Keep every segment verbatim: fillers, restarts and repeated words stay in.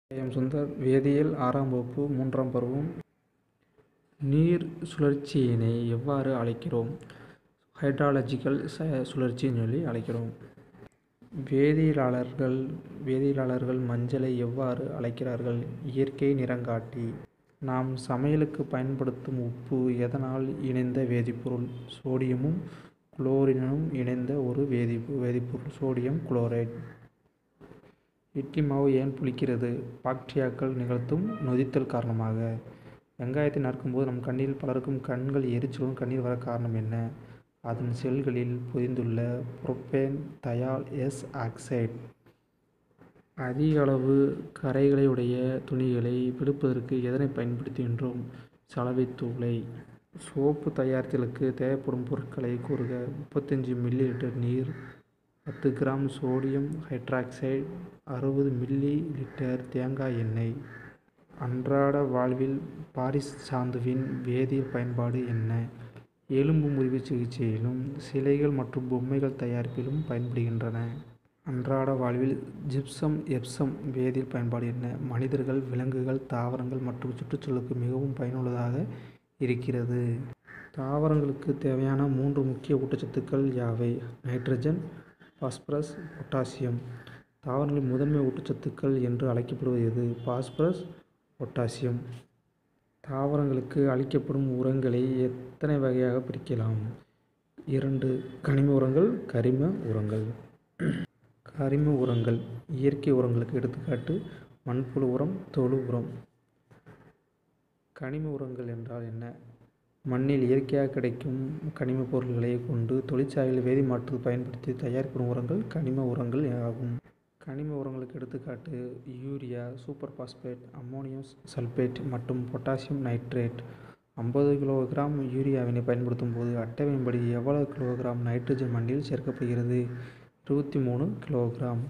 M Sundar. வேதியியல் ஆறாம் வகுப்பு மூன்றாம் பருவம். நீர் சுழற்சியினை எவ்வாறு அழைக்கிறோம்? ஹைட்ராலஜிக்கல் சுழற்சின்னு சொல்லி அழைக்கிறோம். வேதியியலாளர்கள் வேதியியலாளர்கள் மஞ்சளை எவ்வாறு அழைக்கிறார்கள்? இயற்கை நிறங்காட்டி. நாம் சமையலுக்கு பயன்படுத்தும் உப்பு எதனால் இணைந்த வேதிப்பொருள்? சோடியமும் குளோரினும் இணைந்த ஒரு வேதி வேதிப்பொருள் சோடியம் குளோரைடு. இட்லி மாவு ஏன் புளிக்கிறது? பாக்டீரியாக்கள் நிகழ்த்தும் நொதித்தல் காரணமாக. வெங்காயத்தை நறுக்கும்போது நம் கண்ணில் பலருக்கும் கண்கள் எரிச்சலும் கண்ணீர் வர காரணம் என்ன? அதன் செல்களில் பொதிந்துள்ள புரோப்பேன் தயால் எஸ் ஆக்சைடு. அதிக அளவு கரைகளை உடைய துணிகளை பிடிப்பதற்கு எதனை பயன்படுத்துகின்றோம்? சலவைத்தூளை. சோப்பு தயாரித்தலுக்கு தேவைப்படும் பொருட்களை கூறுக. முப்பத்தஞ்சு மில்லி லிட்டர் நீர், பத்து கிராம் சோடியம் ஹைட்ராக்சைடு, அறுபது மில்லி லிட்டர் தேங்காய் எண்ணெய். அன்றாட வாழ்வில் பாரிஸ் சாந்துவின் வேதியியல் பயன்பாடு என்ன? எலும்பு முறிவு சிகிச்சையிலும் சிலைகள் மற்றும் பொம்மைகள் தயாரிப்பிலும் பயன்படுகின்றன. அன்றாட வாழ்வில் ஜிப்சம் எப்சம் வேதியியல் பயன்பாடு என்ன? மனிதர்கள், விலங்குகள், தாவரங்கள் மற்றும் சுற்றுச்சூழலுக்கு மிகவும் பயனுள்ளதாக இருக்கிறது. தாவரங்களுக்கு தேவையான மூன்று முக்கிய ஊட்டச்சத்துக்கள் யாவை? Nitrogen, phosphorus, potassium. தாவரங்களின் முதன்மை ஊட்டச்சத்துக்கள் என்று அழைக்கப்படுவது எது? Phosphorus, potassium. தாவரங்களுக்கு அளிக்கப்படும் உரங்களை எத்தனை வகையாக பிரிக்கலாம்? இரண்டு. கனிம உரங்கள், கரிம உரங்கள். கரிம உரங்கள் இயற்கை உரங்களுக்கு எடுத்துக்காட்டு மண்புழு உரம், தொழு உரம். கனிம உரங்கள் என்றால் என்ன? மண்ணில் இயற்கையாக கிடைக்கும் கனிம பொருட்களை கொண்டு தொழிற்சாலையில் வேதி மாற்று பயன்படுத்தி தயாரிக்கப்படும் உரங்கள் கனிம உரங்கள் ஆகும். கனிம உரங்களுக்கு எடுத்துக்காட்டு urea, super phosphate, ammonium sulphate மற்றும் பொட்டாசியம் நைட்ரேட். ஐம்பது கிலோகிராம் யூரியாவினை பயன்படுத்தும் போது அட்டவணைப்படி எவ்வளவு கிலோகிராம் நைட்ரஜன் மண்ணில் சேர்க்கப்படுகிறது? இருபத்தி மூணு கிலோகிராம்.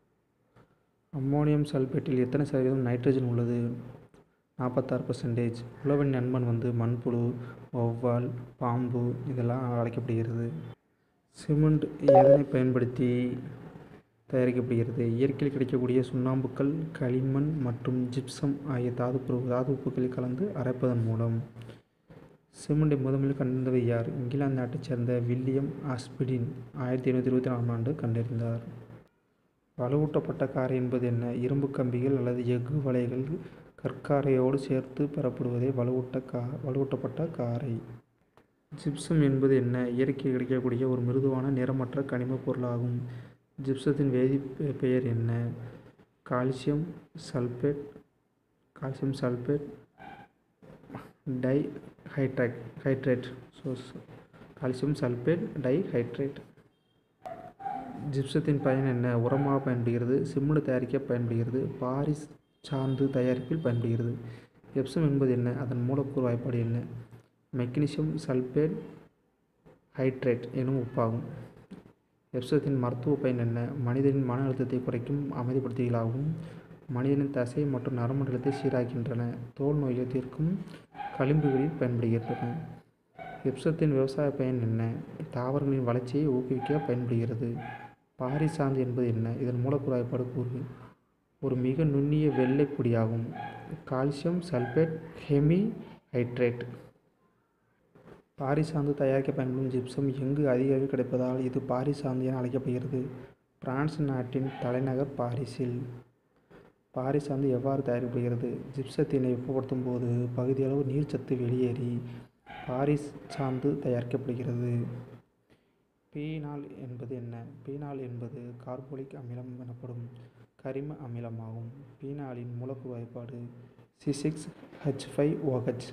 அம்மோனியம் சல்பேட்டில் எத்தனை சதவீதம் நைட்ரஜன் உள்ளது? நாற்பத்தாறு பர்சன்டேஜ். உழவன் நண்பன் வந்து மண்புழு, வௌவால், பாம்பு இதெல்லாம் அழைக்கப்படுகிறது. சிமெண்ட் எதனை பயன்படுத்தி தயாரிக்கப்படுகிறது? இயற்கையில் கிடைக்கக்கூடிய சுண்ணாம்புக்கல், களிமண் மற்றும் ஜிப்சம் ஆகிய தாது தாது உப்புகளை கலந்து அரைப்பதன் மூலம். சிமெண்டை முதலில் கண்டறிந்தவர் யார்? இங்கிலாந்து நாட்டைச் சேர்ந்த வில்லியம் ஆஸ்பிடின் ஆயிரத்தி எழுநூற்றி இருபத்தி நாலாம் ஆண்டு கண்டறிந்தார். வலுவூட்டப்பட்ட காரை என்பது என்ன? இரும்பு கம்பிகள் அல்லது எஃகு வலைகள் கற்காரையோடு சேர்த்து பெறப்படுவதே வலுவூட்ட கா வலுவூட்டப்பட்ட காரை. ஜிப்சம் என்பது என்ன? இயற்கையில் கிடைக்கக்கூடிய ஒரு மிருதுவான நிறமற்ற கனிம பொருளாகும். ஜிப்சத்தின் வேதி பெயர் என்ன? Calcium sulphate calcium sulphate dihydrate hydrate so calcium sulphate dihydrate. ஜிப்சத்தின் பயன் என்ன? உரமாக பயன்படுகிறது, சிமெண்ட் தயாரிக்க பயன்படுகிறது, பாரிஸ் சாந்து தயாரிப்பில் பயன்படுகிறது. எப்சம் என்பது என்ன? அதன் மூலக்கூறு வாய்ப்பாடு என்ன? மெக்னீசியம் சல்பேட் ஹைட்ரேட் எனும் உப்பாகும். எப்சத்தின் மருத்துவ பயன் என்ன? மனிதனின் மன அழுத்தத்தை குறைக்கும் அமைதிப்படுத்திகளாகவும் மனிதனின் தசை மற்றும் நரம்புமண்டலத்தை சீராக்கின்றன. தோல் நோயை தீர்க்கும் களிம்புகளில் பயன்படுகின்றன. எப்சத்தின் விவசாய பயன் என்ன? தாவரங்களின் வளர்ச்சியை ஊக்குவிக்க பயன்படுகிறது. பாரிஸ் சாந்து என்பது என்ன? இதன் மூலக்கூறு வாய்ப்பாடு கூறு. ஒரு மிக நுண்ணிய வெள்ளை பொடியாகும். Calcium sulphate hemihydrate. Paris சாந்து தயாரிக்க பயன்படும் ஜிப்சம் எங்கு அதிக அளவில் கிடைப்பதால் இது பாரிஸ் சாந்து என அழைக்கப்படுகிறது. பிரான்ஸ் நாட்டின் தலைநகர் பாரிஸில். பாரிஸ் சாந்து எவ்வாறு தயாரிக்கப்படுகிறது? ஜிப்சத்தினை வெப்பப்படுத்தும் போது பகுதியளவு நீர்ச்சத்து வெளியேறி பாரிஸ் சாந்து தயாரிக்கப்படுகிறது. பீனால் என்பது என்ன? பீனால் என்பது கார்போலிக் அமிலம் எனப்படும் கரிம அமிலமாகும். பீனாலின் மூலக்கூறு வாய்ப்பாடு C six H five O H.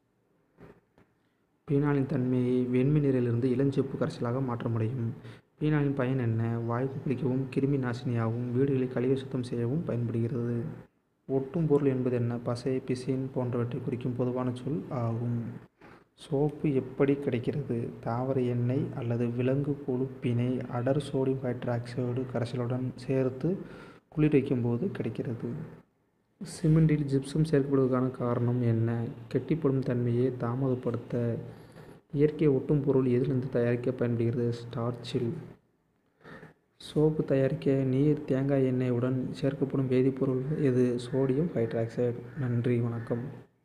பீனாலின் தன்மையை வெண்மை நீரிலிருந்து இளஞ்சிவப்பு கரைசலாக மாற்ற முடியும். பீனாலின் பயன் என்ன? வாயு கொப்பளிக்கவும், கிருமி நாசினியாகவும், வீடுகளை கழிவு சுத்தம் செய்யவும் பயன்படுகிறது. ஒட்டும் பொருள் என்பது என்ன? பசை, பிசின் போன்றவற்றை குறிக்கும் பொதுவான சொல் ஆகும். சோப்பு எப்படி கிடைக்கிறது? தாவர எண்ணெய் அல்லது விலங்கு கொழுப்பினை அடர் சோடியம் ஹைட்ராக்சைடு கரைசலுடன் சேர்த்து குளிர் வைக்கும்போது கிடைக்கிறது. சிமெண்டில் ஜிப்சம் சேர்க்கப்படுவதற்கான காரணம் என்ன? கெட்டிப்படும் தன்மையை தாமதப்படுத்த. இயற்கை ஒட்டும் பொருள் எதிலிருந்து தயாரிக்க பயன்படுகிறது? ஸ்டார்ச்சில். சோப்பு தயாரிக்க நீர், தேங்காய் எண்ணெய் உடன் சேர்க்கப்படும் வேதிப்பொருள் எது? Sodium hydroxide. நன்றி, வணக்கம்.